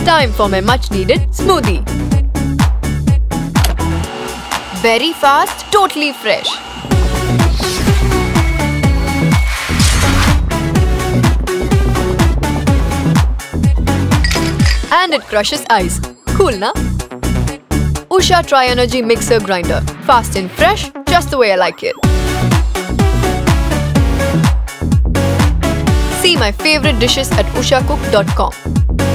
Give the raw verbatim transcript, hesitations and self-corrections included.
Time for my much needed smoothie. Very fast, totally fresh. And it crushes ice. Cool, na? Usha Trinergy mixer grinder. Fast and fresh, just the way I like it. See my favorite dishes at usha cook dot com.